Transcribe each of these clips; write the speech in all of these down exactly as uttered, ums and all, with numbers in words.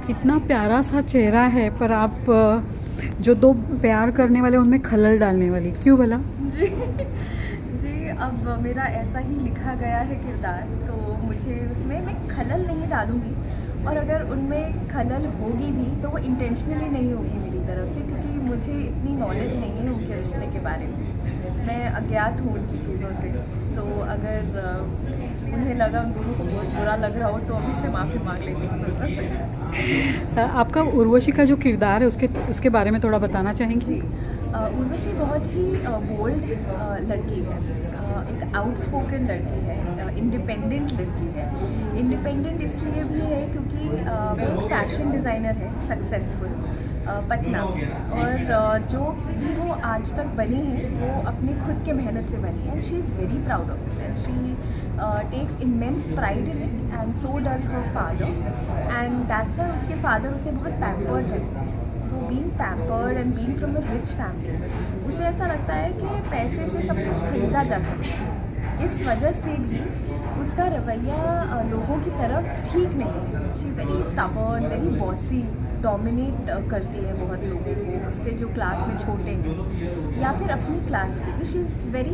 इतना प्यारा सा चेहरा है, पर आप जो दो प्यार करने वाले उनमें खलल डालने वाली, क्यों भला? जी जी, अब मेरा ऐसा ही लिखा गया है किरदार, तो मुझे उसमें मैं खलल नहीं डालूँगी, और अगर उनमें खलल होगी भी तो वो इंटेंशनली नहीं होगी मेरी तरफ से, क्योंकि मुझे इतनी नॉलेज नहीं है उनके रिश्ते के बारे में, मैं अज्ञात हूँ उनकी चीज़ों से। तो अगर उन्हें लगा उन दोनों को बहुत बुरा लग रहा हो तो अभी से माफ़ी मांग लेती हूँ दोनों से। आपका उर्वशी का जो किरदार है उसके उसके बारे में थोड़ा बताना चाहेंगी? जी, उर्वशी बहुत ही बोल्ड लड़की है, एक आउटस्पोकन लड़की है, इंडिपेंडेंट लड़की है। इंडिपेंडेंट इसलिए भी है क्योंकि वो एक फैशन डिज़ाइनर है, सक्सेसफुल पटना, और जो भी वो आज तक बनी है वो अपने खुद के मेहनत से बनी है, and she is very proud of it, and she takes immense pride in it, and so does her father, and that's why उसके फादर उसे बहुत पैम्पर्ड रखते हैं। So being pampered and being from a rich family, उसे ऐसा लगता है कि पैसे से सब कुछ खरीदा जा सकता है। इस वजह से भी उसका रवैया लोगों की तरफ ठीक नहीं है। She is very stubborn, very bossy, dominate करती है बहुत लोगों को, उससे जो क्लास में छोटे हैं या फिर अपनी क्लास के। She is very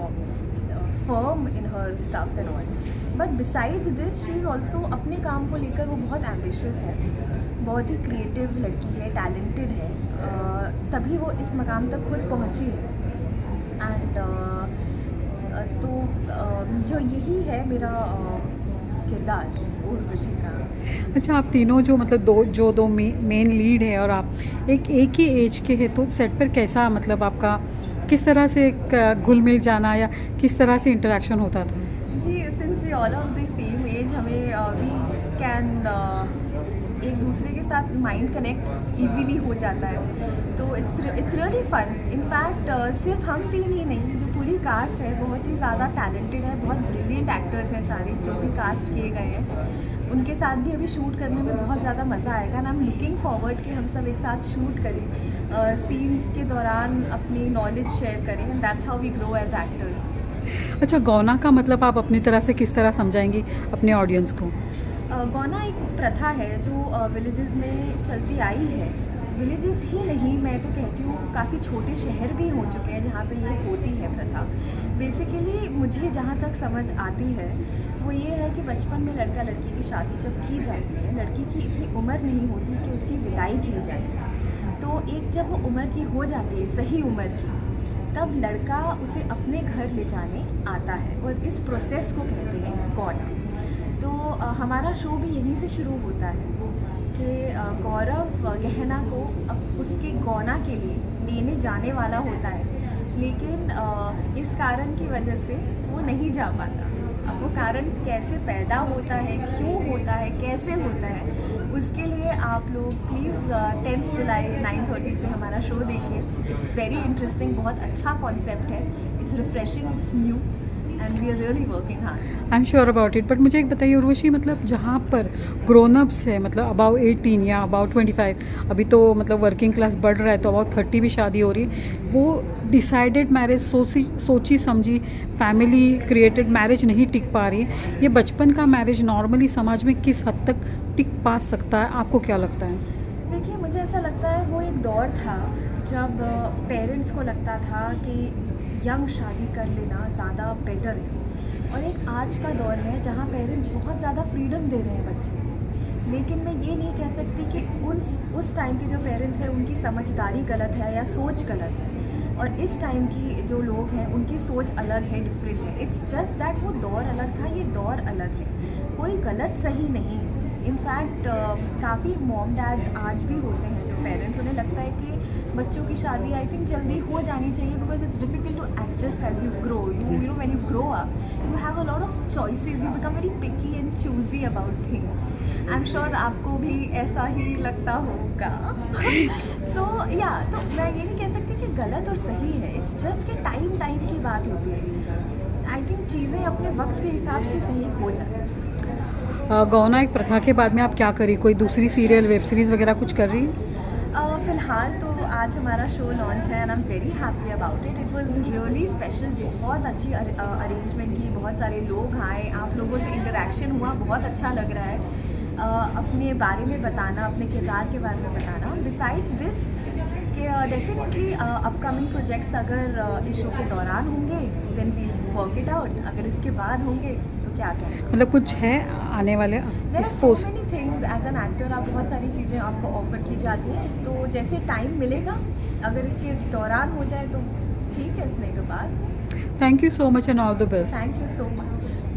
firm in her stuff and all, but besides this she is also अपने काम को लेकर वो बहुत एम्बिशियस है, बहुत ही क्रिएटिव लड़की है, टैलेंटेड है, uh, तभी वो इस मकाम तक खुद पहुंची है। एंड uh, uh, तो uh, जो यही है मेरा uh, किरदार उर्वशी का। अच्छा, आप तीनों जो मतलब दो जो दो मे, मेन लीड है और आप एक एक ही एज के हैं, तो सेट पर कैसा मतलब आपका किस तरह से घुल मिल जाना या किस तरह से इंटरेक्शन होता था? जी, since we all of the same age, हमें वी कैन एक दूसरे के साथ माइंड कनेक्ट इजीली हो जाता है, तो it's it's really fun. In fact सिर्फ हम तीन ही नहीं, जो पूरी कास्ट है बहुत ही ज़्यादा टैलेंटेड है, बहुत ब्रिलियंट एक्टर्स हैं सारे जो भी कास्ट किए गए हैं, उनके साथ भी अभी शूट करने में बहुत ज़्यादा मज़ा आएगा, and I am looking forward कि हम सब एक साथ शूट करें, सीन्स uh, के दौरान अपनी नॉलेज शेयर करें, and that's how we grow as actors. अच्छा, गौना का मतलब आप अपनी तरह से किस तरह समझाएंगी अपने ऑडियंस को? गौना एक प्रथा है जो विलेजेस में चलती आई है। विलेजेस ही नहीं, मैं तो कहती हूँ काफ़ी छोटे शहर भी हो चुके हैं जहाँ पे ये होती है प्रथा। बेसिकली मुझे जहाँ तक समझ आती है वो ये है कि बचपन में लड़का लड़की की शादी जब की जाती है, लड़की की इतनी उम्र नहीं होती कि उसकी विदाई की जाए, तो एक जब वो उम्र की हो जाती है, सही उम्र की, तब लड़का उसे अपने घर ले जाने आता है, और इस प्रोसेस को कहते हैं गौना। तो आ, हमारा शो भी यहीं से शुरू होता है कि गौरव गहना को अब उसके गौना के लिए लेने जाने वाला होता है, लेकिन आ, इस कारण की वजह से वो नहीं जा पाता। अब वो कारण कैसे पैदा होता है, क्यों होता है, कैसे होता है, उसके लिए आप लोग please tenth July nine thirty से हमारा शो देखिए। इट्स वेरी इंटरेस्टिंग, बहुत अच्छा कॉन्सेप्ट है, it's refreshing, it's new, and we are really working hard. I am sure about it. But मुझे एक बताइए उर्वशी, मतलब जहाँ पर ग्रोन अप्स है, मतलब अबाउट एटीन या अबाउट ट्वेंटी फाइव, अभी तो मतलब वर्किंग क्लास बढ़ रहा है, तो अबाउट थर्टी भी शादी हो रही है, वो डिसाइडेड मैरिज, सोची सोची समझी फैमिली क्रिएटेड मैरिज नहीं टिक पा रही है। ये बचपन का मैरिज नॉर्मली समाज में किस हद तक टिक पा सकता है, आपको क्या लगता है? देखिए, मुझे ऐसा लगता है वो एक दौर था जब पेरेंट्स को लगता था कि यंग शादी कर लेना ज़्यादा बेटर है, और एक आज का दौर है जहाँ पेरेंट्स बहुत ज़्यादा फ्रीडम दे रहे हैं बच्चे को। लेकिन मैं ये नहीं कह सकती कि उन उस टाइम के जो पेरेंट्स हैं उनकी समझदारी गलत है या सोच गलत है, और इस टाइम की जो लोग हैं उनकी सोच अलग है, डिफरेंट है। इट्स जस्ट दैट वो दौर अलग था, ये दौर अलग है, कोई गलत सही नहीं है। इनफैक्ट uh, काफ़ी मॉम डैड्स आज भी होते हैं जो पेरेंट्स, उन्हें लगता है कि बच्चों की शादी आई थिंक जल्दी हो जानी चाहिए, because it's difficult to adjust as you grow. You you know when you grow up you have a lot of choices, you become very picky and choosy about things. I am sure आपको भी ऐसा ही लगता होगा। सो या so, तो मैं ये नहीं कह सकती कि गलत और सही है, इट्स जस्ट कि टाइम टाइम की बात होती है। आई थिंक चीज़ें अपने वक्त के हिसाब से सही हो जाती हैं। गौना एक प्रथा के बाद में आप क्या करी, कोई दूसरी सीरियल वेब सीरीज़ वगैरह कुछ कर रही? uh, फ़िलहाल तो आज हमारा शो लॉन्च है, and I am very happy about it. It was really special, बहुत अच्छी अरेंजमेंट थी, बहुत सारे लोग आए, आप लोगों से इंटरेक्शन हुआ, बहुत अच्छा लग रहा है। अपने बारे में बताना, अपने किरदार के बारे में बताना। बिसाइड्स दिस कि डेफिनेटली अपकमिंग प्रोजेक्ट्स अगर इस शो के दौरान होंगे then we work it out, अगर इसके बाद होंगे तो क्या करें। मतलब कुछ है आने वाले इस post many things as an actor, आप बहुत सारी चीज़ें आपको ऑफर की जाती हैं, तो जैसे टाइम मिलेगा अगर इसके दौरान हो जाए तो ठीक है, नहीं तो बाद। Thank you so much and all the best. Thank you so much.